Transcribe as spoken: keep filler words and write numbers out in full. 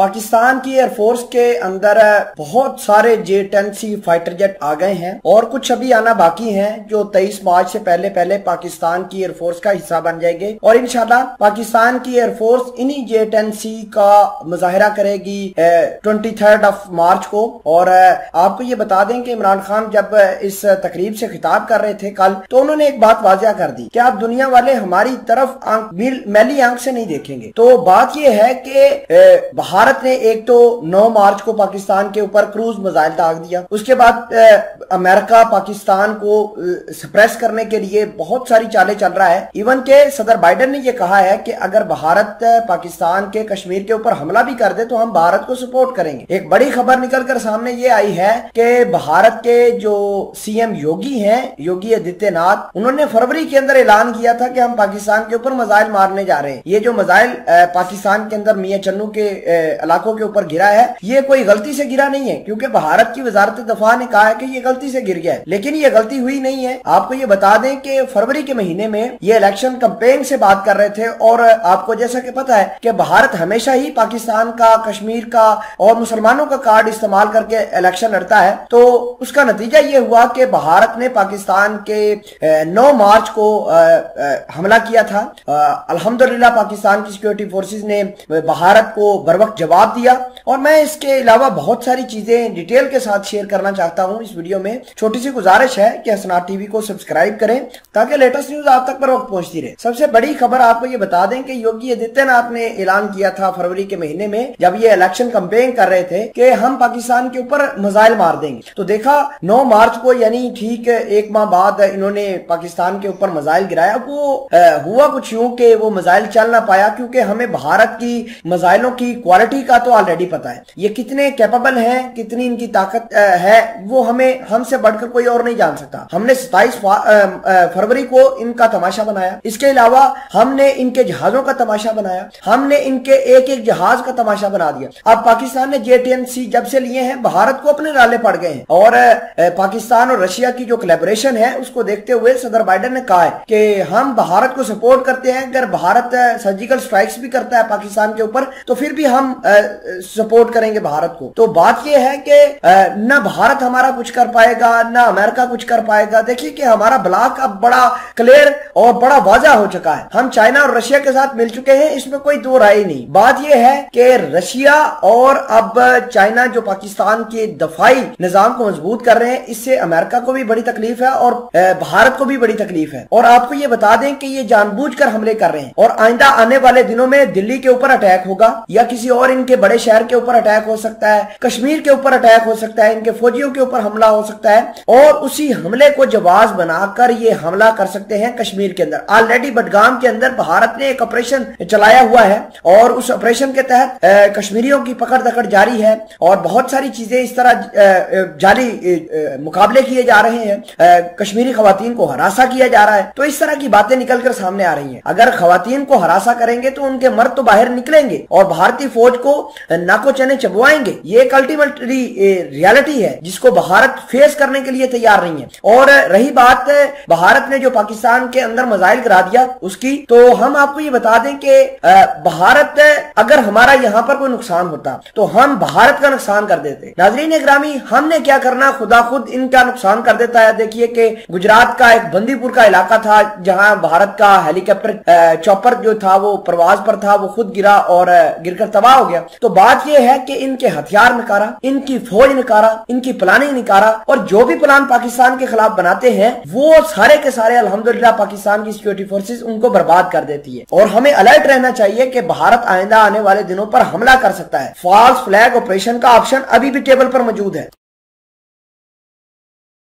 पाकिस्तान की एयरफोर्स के अंदर बहुत सारे J ten C fighter jet आ गए हैं और कुछ अभी आना बाकी हैं जो तेईस मार्च से पहले पहले पाकिस्तान की एयरफोर्स का हिस्सा बन जाएंगे और इंशाल्लाह पाकिस्तान की एयरफोर्स इन्हीं जे टेन सी का मुजाहिरा करेगी ट्वेंटी थर्ड ऑफ मार्च को। और आपको ये बता दें कि इमरान खान जब इस तकरीब से खिताब कर रहे थे कल, तो उन्होंने एक बात वाजिया कर दी कि आप दुनिया वाले हमारी तरफ मैली आंख से नहीं देखेंगे। तो बात यह है कि भारत ने एक तो नौ मार्च को पाकिस्तान के ऊपर क्रूज मिसाइल दाग दिया, उसके बाद अमेरिका पाकिस्तान को सप्रेस करने के लिए बहुत सारी चालें चल रहा है। इवन के सदर बाइडेन ने यह कहा है कि अगर भारत पाकिस्तान के कश्मीर के ऊपर हमला भी कर दे तो हम भारत को सपोर्ट करेंगे। एक बड़ी खबर निकलकर सामने ये आई है कि भारत के जो सीएम योगी हैं, योगी आदित्यनाथ, उन्होंने फरवरी के अंदर ऐलान किया था कि हम पाकिस्तान के ऊपर मिसाइल मारने जा रहे हैं। ये जो मिसाइल पाकिस्तान के अंदर मियां चन्नू के इलाकों के ऊपर गिरा है, ये कोई गलती से गिरा नहीं है, क्योंकि भारत की वजारत दफा ने कहा है कि ये गलती से गिर गया है, लेकिन ये गलती हुई नहीं है। आपको ये बता दें कि फरवरी के महीने में ये इलेक्शन कैंपेन से बात कर रहे थे और आपको जैसा कि पता है कि भारत हमेशा ही पाकिस्तान का, कश्मीर का और मुसलमानों का कार्ड इस्तेमाल करके इलेक्शन लड़ता है। तो उसका नतीजा ये हुआ कि भारत ने पाकिस्तान के नौ मार्च को हमला किया था। अल्हम्दुलिल्लाह पाकिस्तान की सिक्योरिटी फोर्सेस ने भारत को बर वक्त जवाब दिया और मैं इसके अलावा बहुत सारी चीजें डिटेल के साथ शेयर करना चाहता हूं इस वीडियो में। छोटी सी गुजारिश है कि हसनात टीवी को सब्सक्राइब करें ताकि लेटेस्ट न्यूज आप तक पर वक्त पहुंचती रहे। सबसे बड़ी खबर आपको ये बता दें कि योगी आदित्यनाथ ने ऐलान किया था फरवरी के महीने में, जब ये इलेक्शन कैंपेन कर रहे थे, कि हम पाकिस्तान के ऊपर मिसाइल मार देंगे। तो देखा नौ मार्च को, यानी ठीक एक माह बाद इन्होंने पाकिस्तान के ऊपर मिसाइल गिराया। वो आ, हुआ कुछ यूं कि वो मिसाइल चल ना पाया, क्योंकि हमें भारत की मिसाइलों की क्वालिटी का तो ऑलरेडी पता है, ये कितने कैपेबल हैं, कितनी इनकी ताकत है, वो हमें हमसे बढ़कर कोई और नहीं जान सकता। हमने सत्ताईस फरवरी को इनका तमाशा बनाया, इसके अलावा हमने इनके जहाजों का तमाशा बनाया, हमने इनके एक एक जहाज का तमाशा बना दिया। अब पाकिस्तान ने जे टेन सी जब से लिए हैं, भारत को अपने राले पड़ गए हैं और पाकिस्तान और रशिया की जो कोलैबोरेशन है उसको देखते हुए सदर बाइडेन ने कहा है कि हम भारत को सपोर्ट करते हैं। अगर भारत सर्जिकल स्ट्राइक्स भी करता है पाकिस्तान के ऊपर तो फिर भी हम सपोर्ट करेंगे भारत को। तो बात यह है कि न भारत हमारा कुछ कर पाएगा, न अमेरिका कुछ कर पाएगा। देखिए कि हमारा ब्लॉक अब बड़ा क्लियर और बड़ा वाज़ा हो चुका है। हम चाइना और रशिया के साथ मिल चुके हैं, इसमें कोई दो राय नहीं। बात यह है कि रशिया और अब चाइना जो पाकिस्तान के दफाई निजाम को मजबूत कर रहे हैं, इससे अमेरिका को भी बड़ी तकलीफ है और भारत को भी बड़ी तकलीफ है। और आपको ये बता दें कि ये जानबूझकर हमले कर रहे हैं और आइंदा आने वाले दिनों में दिल्ली के ऊपर अटैक होगा या किसी और इनके बड़े शहर के ऊपर अटैक हो सकता है, कश्मीर के ऊपर अटैक हो सकता है, इनके फौजियों के ऊपर हमला हो सकता है और उसी हमले को जवाब बनाकर ये हमला कर सकते हैं कश्मीर के अंदर। ऑलरेडी बडगाम के अंदर भारत ने एक ऑपरेशन चलाया हुआ है और उस ऑपरेशन के तहत कश्मीरियों की पकड़ दकड़ जारी है और बहुत सारी चीजें इस तरह जारी मुकाबले किए जा रहे हैं, कश्मीरी खवातीन को हरासा किया जा रहा है। तो इस तरह की बातें निकलकर सामने आ रही हैं। अगर खवातीन को हरासा करेंगे तो उनके मर्द तो बाहर निकलेंगे और भारतीय फौज को नाको चने चबवाएंगे। ये एक अल्टीमेटली रियलिटी है जिसको भारत फेस करने के लिए तैयार नहीं है। और रही बात भारत ने जो पाकिस्तान के अंदर मिसाइल गिरा दिया उसकी, तो हम आपको ये बता दें कि भारत, अगर हमारा यहाँ पर कोई नुकसान होता तो हम भारत का नुकसान कर देते। नाजरीन इकरामी, हमने क्या करना, खुदा खुद इनका नुकसान कर देता है। देखिए कि गुजरात का एक बंदीपुर का इलाका था जहां भारत का हेलीकॉप्टर चॉपर जो था वो प्रवास पर था, वो खुद गिरा और गिरकर तबाह हो गया। तो बात यह है कि इनके हथियार निकारा, इनकी फौज निकारा, इनकी प्लानिंग निकारा और जो भी प्लान पाकिस्तान के खिलाफ बनाते हैं वो सारे के सारे अल्हम्दुलिल्लाह पाकिस्तान की सिक्योरिटी फोर्सेस उनको बर्बाद कर देती है। और हमें अलर्ट रहना चाहिए कि भारत आइंदा आने वाले दिनों पर हमला कर सकता है। फॉल्स फ्लैग ऑपरेशन का ऑप्शन अभी भी टेबल पर मौजूद है।